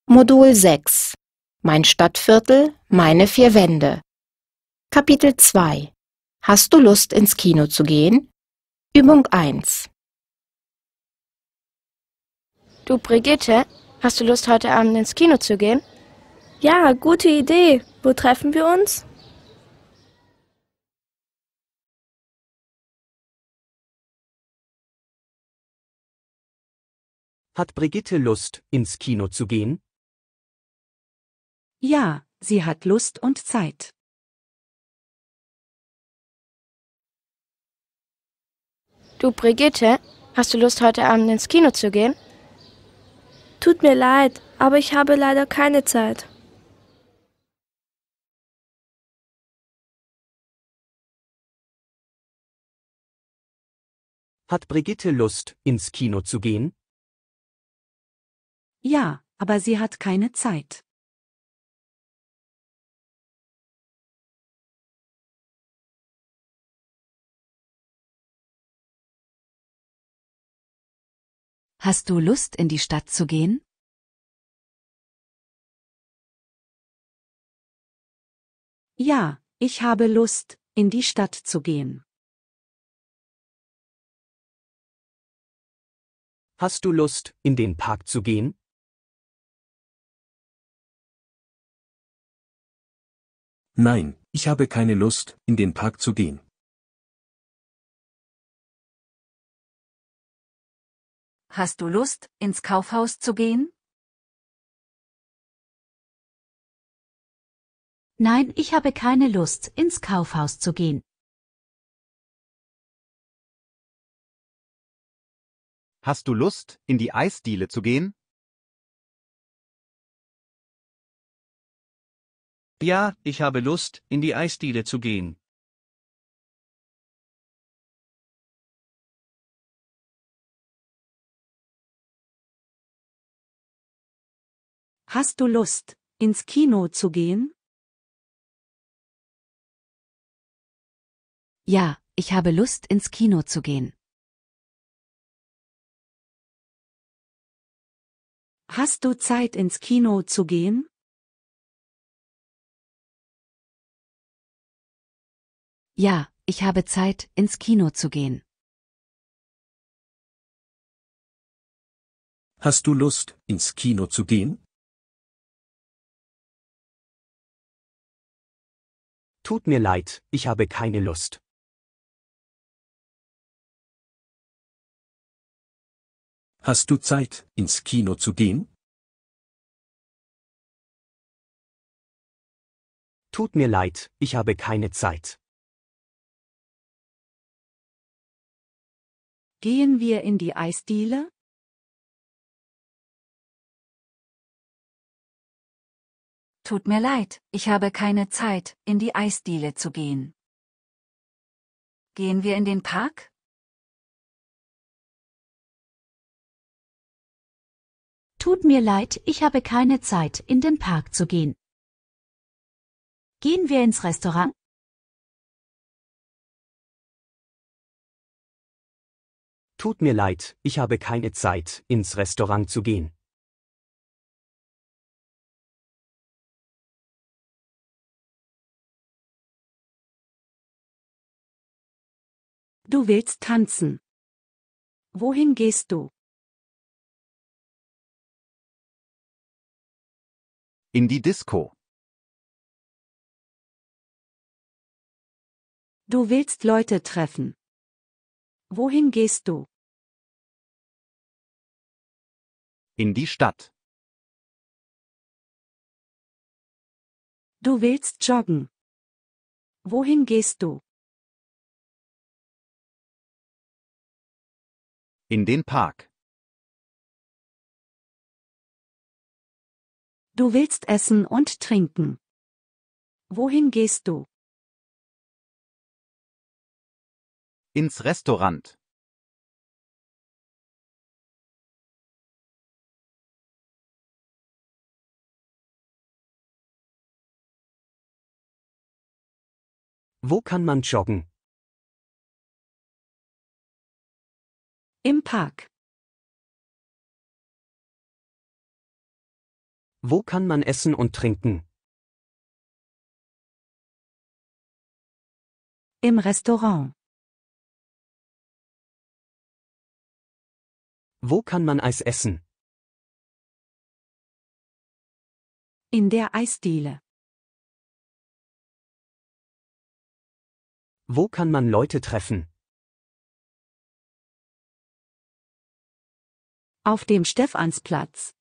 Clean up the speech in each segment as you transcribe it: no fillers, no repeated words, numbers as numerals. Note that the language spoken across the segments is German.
Modul 6 Mein Stadtviertel, meine vier Wände. Kapitel 2 Hast du Lust, ins Kino zu gehen? Übung 1. Du Brigitte, hast du Lust, heute Abend ins Kino zu gehen? Ja, gute Idee. Wo treffen wir uns? Hat Brigitte Lust, ins Kino zu gehen? Ja, sie hat Lust und Zeit. Du Brigitte, hast du Lust, heute Abend ins Kino zu gehen? Tut mir leid, aber ich habe leider keine Zeit. Hat Brigitte Lust, ins Kino zu gehen? Ja, aber sie hat keine Zeit. Hast du Lust, in die Stadt zu gehen? Ja, ich habe Lust, in die Stadt zu gehen. Hast du Lust, in den Park zu gehen? Nein, ich habe keine Lust, in den Park zu gehen. Hast du Lust, ins Kaufhaus zu gehen? Nein, ich habe keine Lust, ins Kaufhaus zu gehen. Hast du Lust, in die Eisdiele zu gehen? Ja, ich habe Lust, in die Eisdiele zu gehen. Hast du Lust, ins Kino zu gehen? Ja, ich habe Lust, ins Kino zu gehen. Hast du Zeit, ins Kino zu gehen? Ja, ich habe Zeit, ins Kino zu gehen. Hast du Lust, ins Kino zu gehen? Tut mir leid, ich habe keine Lust. Hast du Zeit, ins Kino zu gehen? Tut mir leid, ich habe keine Zeit. Gehen wir in die Eisdiele? Tut mir leid, ich habe keine Zeit, in die Eisdiele zu gehen. Gehen wir in den Park? Tut mir leid, ich habe keine Zeit, in den Park zu gehen. Gehen wir ins Restaurant? Tut mir leid, ich habe keine Zeit, ins Restaurant zu gehen. Du willst tanzen. Wohin gehst du? In die Disco. Du willst Leute treffen. Wohin gehst du? In die Stadt. Du willst joggen. Wohin gehst du? In den Park. Du willst essen und trinken. Wohin gehst du? Ins Restaurant. Wo kann man joggen? Im Park. Wo kann man essen und trinken? Im Restaurant. Wo kann man Eis essen? In der Eisdiele. Wo kann man Leute treffen? Auf dem Stephansplatz.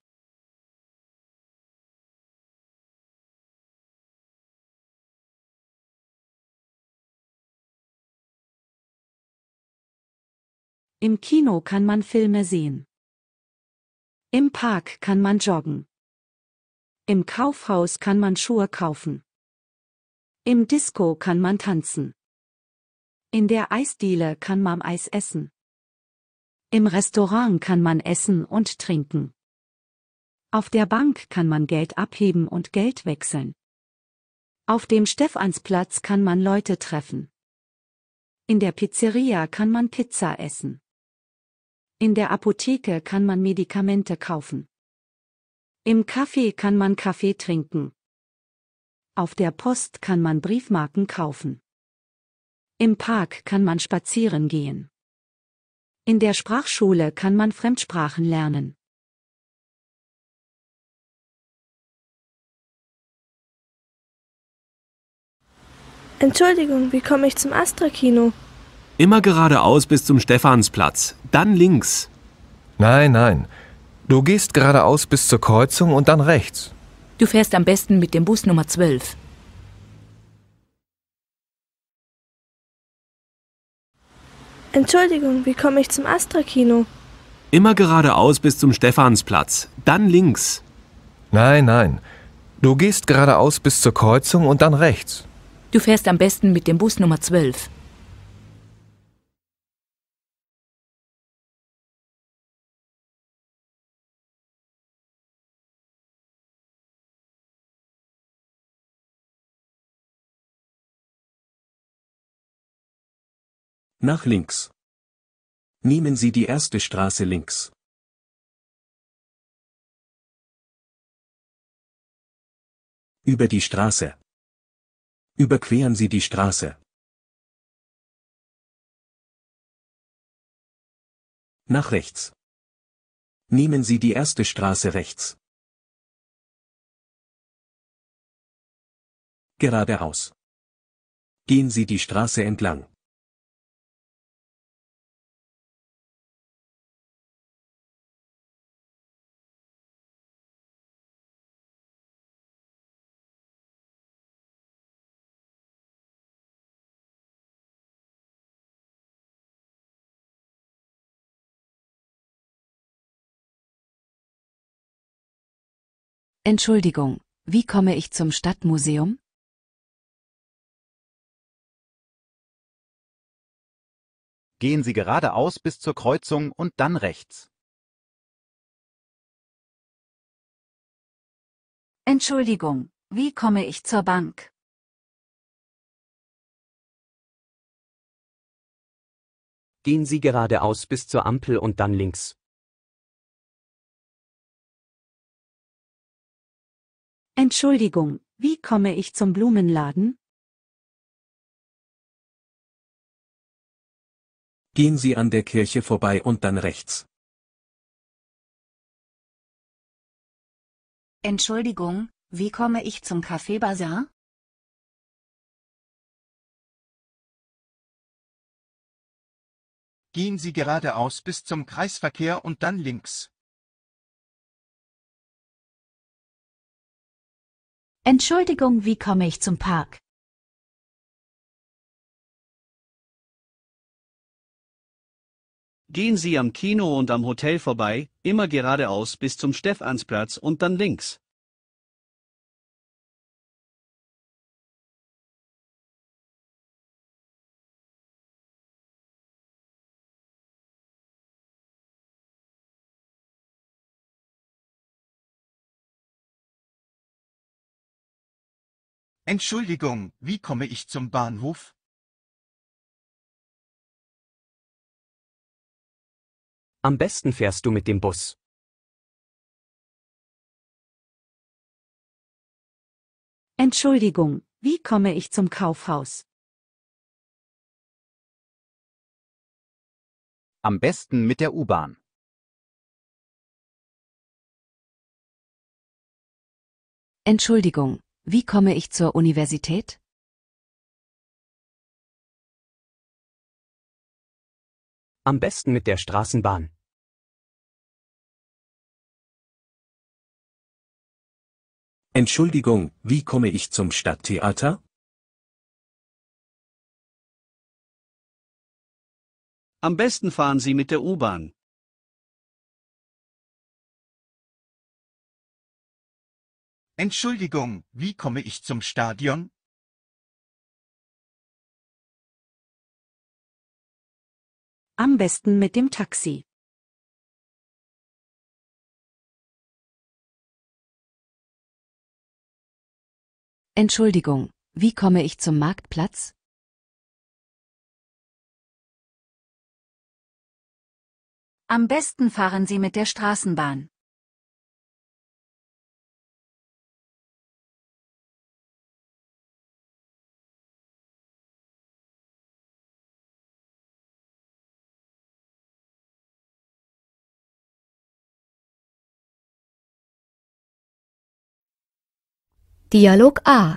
Im Kino kann man Filme sehen. Im Park kann man joggen. Im Kaufhaus kann man Schuhe kaufen. Im Disco kann man tanzen. In der Eisdiele kann man Eis essen. Im Restaurant kann man essen und trinken. Auf der Bank kann man Geld abheben und Geld wechseln. Auf dem Stephansplatz kann man Leute treffen. In der Pizzeria kann man Pizza essen. In der Apotheke kann man Medikamente kaufen. Im Café kann man Kaffee trinken. Auf der Post kann man Briefmarken kaufen. Im Park kann man spazieren gehen. In der Sprachschule kann man Fremdsprachen lernen. Entschuldigung, wie komme ich zum Astra-Kino? Immer geradeaus bis zum Stephansplatz, dann links. Nein, nein. Du gehst geradeaus bis zur Kreuzung und dann rechts. Du fährst am besten mit dem Bus Nummer 12. Entschuldigung, wie komme ich zum Astra-Kino? Immer geradeaus bis zum Stephansplatz, dann links. Nein, nein. Du gehst geradeaus bis zur Kreuzung und dann rechts. Du fährst am besten mit dem Bus Nummer 12. Nach links. Nehmen Sie die erste Straße links. Über die Straße. Überqueren Sie die Straße. Nach rechts. Nehmen Sie die erste Straße rechts. Geradeaus. Gehen Sie die Straße entlang. Entschuldigung, wie komme ich zum Stadtmuseum? Gehen Sie geradeaus bis zur Kreuzung und dann rechts. Entschuldigung, wie komme ich zur Bank? Gehen Sie geradeaus bis zur Ampel und dann links. Entschuldigung, wie komme ich zum Blumenladen? Gehen Sie an der Kirche vorbei und dann rechts. Entschuldigung, wie komme ich zum Café Bazar? Gehen Sie geradeaus bis zum Kreisverkehr und dann links. Entschuldigung, wie komme ich zum Park? Gehen Sie am Kino und am Hotel vorbei, immer geradeaus bis zum Stephansplatz und dann links. Entschuldigung, wie komme ich zum Bahnhof? Am besten fährst du mit dem Bus. Entschuldigung, wie komme ich zum Kaufhaus? Am besten mit der U-Bahn. Entschuldigung, wie komme ich zur Universität? Am besten mit der Straßenbahn. Entschuldigung, wie komme ich zum Stadttheater? Am besten fahren Sie mit der U-Bahn. Entschuldigung, wie komme ich zum Stadion? Am besten mit dem Taxi. Entschuldigung, wie komme ich zum Marktplatz? Am besten fahren Sie mit der Straßenbahn. Dialog A.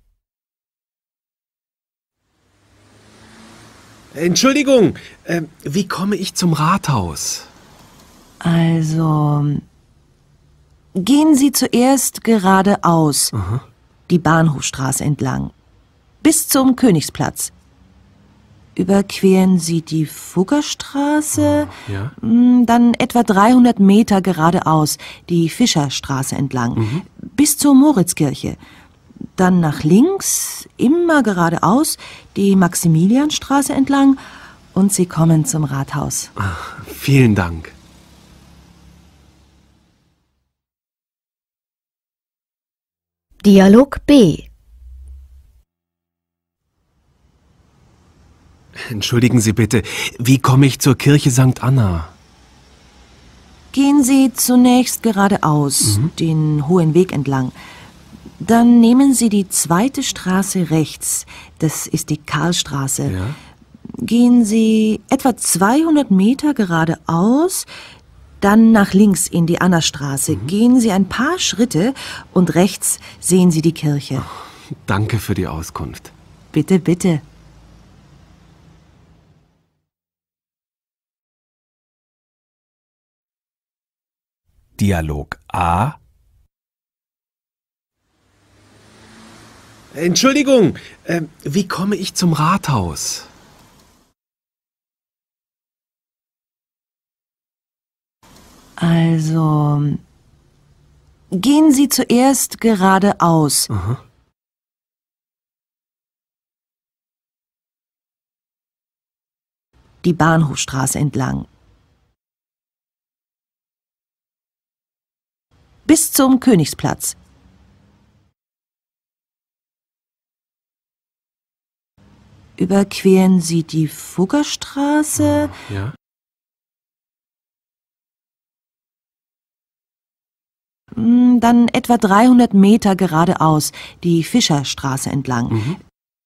Entschuldigung, wie komme ich zum Rathaus? Also, gehen Sie zuerst geradeaus, die Bahnhofstraße entlang, bis zum Königsplatz. Überqueren Sie die Fuggerstraße, Ja? dann etwa 300 Meter geradeaus, die Fischerstraße entlang, bis zur Moritzkirche. Dann nach links, immer geradeaus, die Maximilianstraße entlang und Sie kommen zum Rathaus. Vielen Dank. Dialog B. Entschuldigen Sie bitte, wie komme ich zur Kirche St. Anna? Gehen Sie zunächst geradeaus, den Hohen Weg entlang. Dann nehmen Sie die zweite Straße rechts, das ist die Karlstraße. Ja? Gehen Sie etwa 200 Meter geradeaus, dann nach links in die Annastraße. Gehen Sie ein paar Schritte und rechts sehen Sie die Kirche. Danke für die Auskunft. Bitte, bitte. Dialog A. Entschuldigung, wie komme ich zum Rathaus? Also, gehen Sie zuerst geradeaus. Die Bahnhofstraße entlang. Bis zum Königsplatz. Überqueren Sie die Fuggerstraße, Ja? dann etwa 300 Meter geradeaus, die Fischerstraße entlang.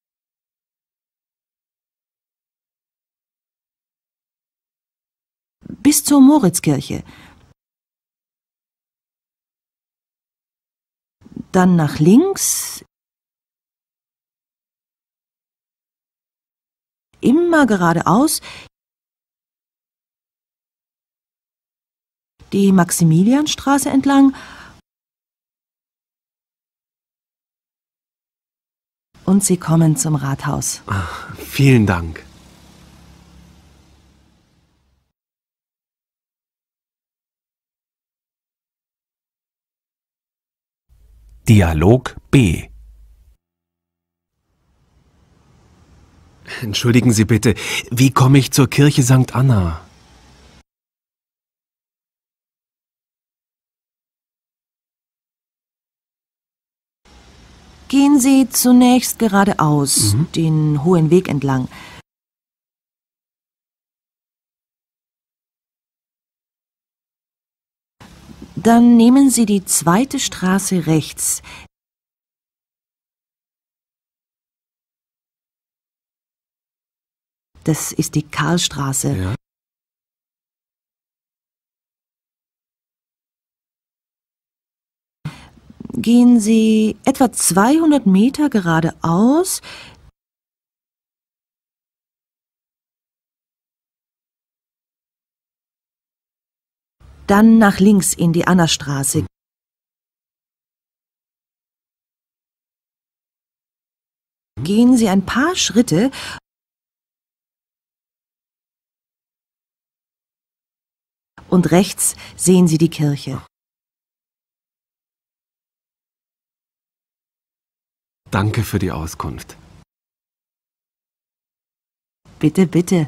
Bis zur Moritzkirche. Dann nach links, immer geradeaus, die Maximilianstraße entlang und Sie kommen zum Rathaus. Vielen Dank. Dialog B. Entschuldigen Sie bitte, wie komme ich zur Kirche St. Anna? Gehen Sie zunächst geradeaus, den Hohen Weg entlang. Dann nehmen Sie die zweite Straße rechts, Das ist die Karlstraße. Ja. Gehen Sie etwa 200 Meter geradeaus. Dann nach links in die Annastraße. Gehen Sie ein paar Schritte und rechts sehen Sie die Kirche. Danke für die Auskunft. Bitte, bitte.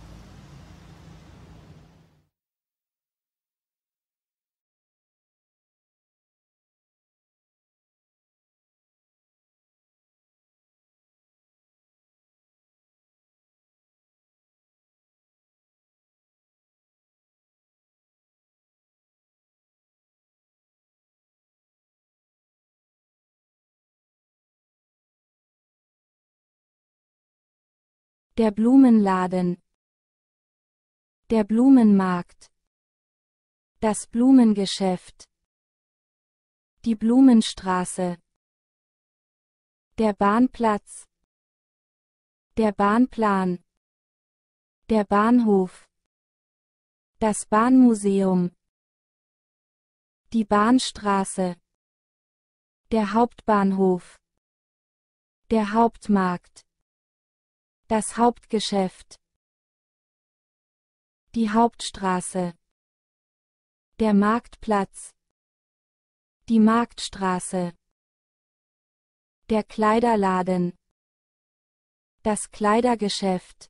Der Blumenladen. Der Blumenmarkt. Das Blumengeschäft. Die Blumenstraße. Der Bahnplatz. Der Bahnplan. Der Bahnhof. Das Bahnmuseum. Die Bahnstraße. Der Hauptbahnhof. Der Hauptmarkt. Das Hauptgeschäft. Die Hauptstraße. Der Marktplatz. Die Marktstraße. Der Kleiderladen. Das Kleidergeschäft.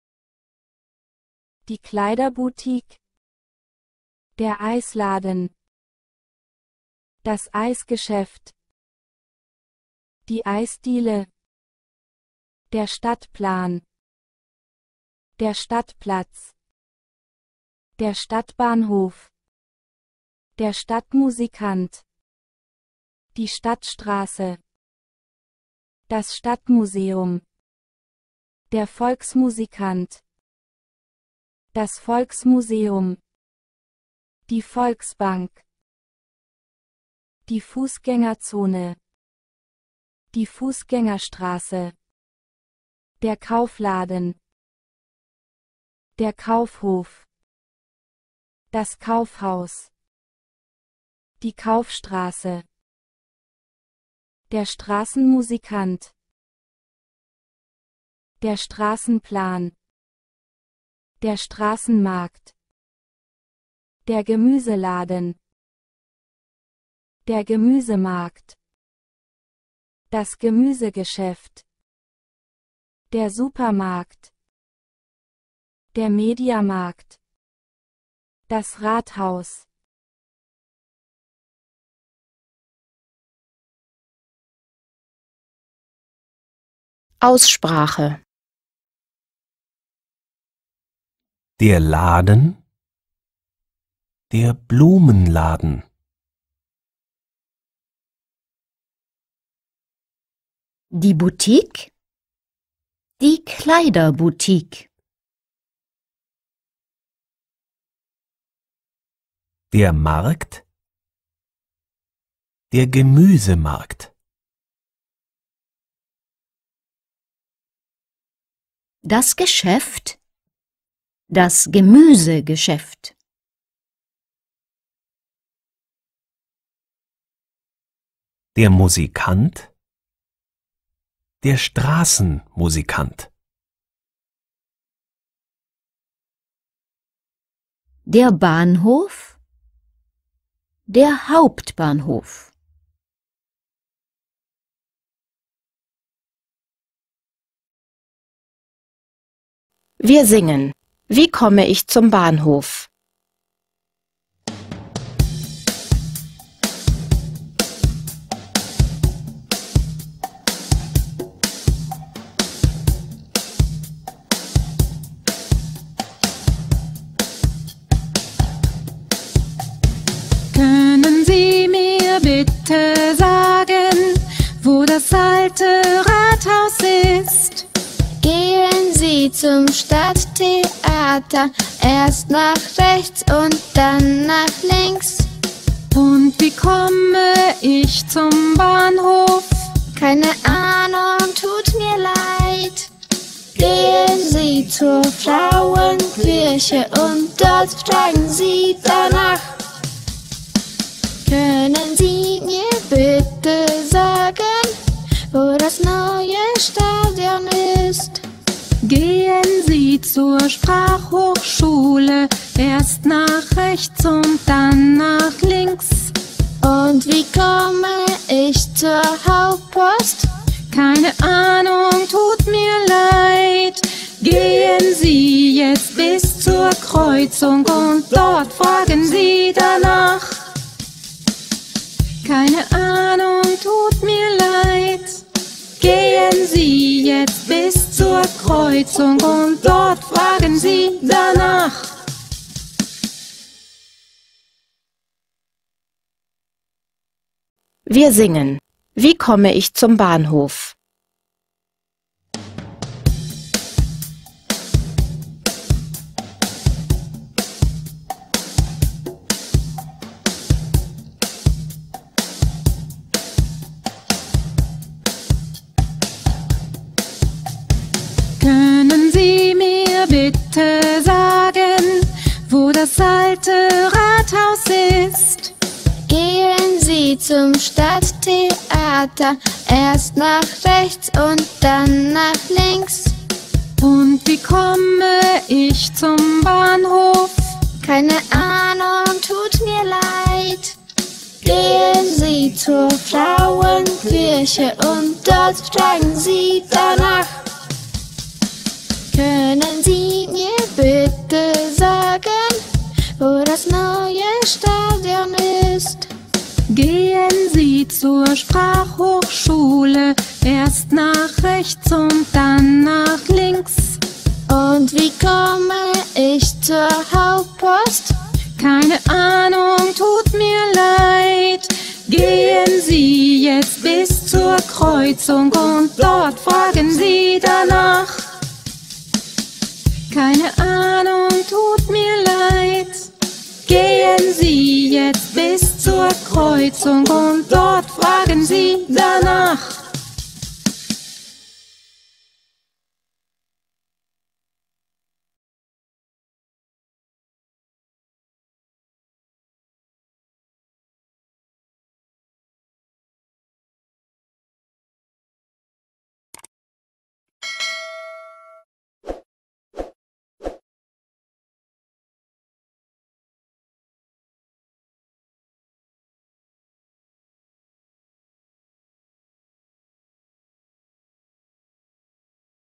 Die Kleiderboutique. Der Eisladen. Das Eisgeschäft. Die Eisdiele. Der Stadtplan. Der Stadtplatz. Der Stadtbahnhof. Der Stadtmusikant. Die Stadtstraße. Das Stadtmuseum. Der Volksmusikant. Das Volksmuseum. Die Volksbank. Die Fußgängerzone. Die Fußgängerstraße. Der Kaufladen. Der Kaufhof. Das Kaufhaus. Die Kaufstraße. Der Straßenmusikant. Der Straßenplan. Der Straßenmarkt. Der Gemüseladen. Der Gemüsemarkt. Das Gemüsegeschäft. Der Supermarkt. Der Mediamarkt. Das Rathaus. Aussprache. Der Laden. Der Blumenladen. Die Boutique. Die Kleiderboutique. Der Markt. Der Gemüsemarkt. Das Geschäft. Das Gemüsegeschäft. Der Musikant. Der Straßenmusikant. Der Bahnhof. Der Hauptbahnhof. Wir singen. Wie komme ich zum Bahnhof? Können Sie mir bitte sagen, wo das alte Rathaus ist? Gehen Sie zum Stadttheater, erst nach rechts und dann nach links. Und wie komme ich zum Bahnhof? Keine Ahnung, tut mir leid. Gehen Sie zur Frauenkirche und dort fragen Sie danach. Können Sie mir bitte sagen, wo das neue Stadion ist? Gehen Sie zur Sprachhochschule, erst nach rechts und dann nach links. Und wie komme ich zur Hauptpost? Keine Ahnung, tut mir leid. Gehen Sie jetzt bis zur Kreuzung und dort fragen Sie danach. Keine Ahnung, tut mir leid. Gehen Sie jetzt bis zur Kreuzung und dort fragen Sie danach. Wir singen. Wie komme ich zum Bahnhof? Können Sie mir bitte sagen, wo das alte Rathaus ist? Gehen Sie zum Stadttheater, erst nach rechts und dann nach links. Und wie komme ich zum Bahnhof? Keine Ahnung, tut mir leid. Gehen Sie zur Frauenkirche und dort fragen Sie danach. Können Sie mir bitte sagen, wo das neue Stadion ist? Gehen Sie zur Sprachhochschule, erst nach rechts und dann nach links. Und wie komme ich zur Hauptpost? Keine Ahnung, tut mir leid. Gehen Sie jetzt bis zur Kreuzung und dort fragen Sie danach. Keine Ahnung, tut mir leid. Gehen Sie jetzt bis zur Kreuzung und dort fragen Sie danach.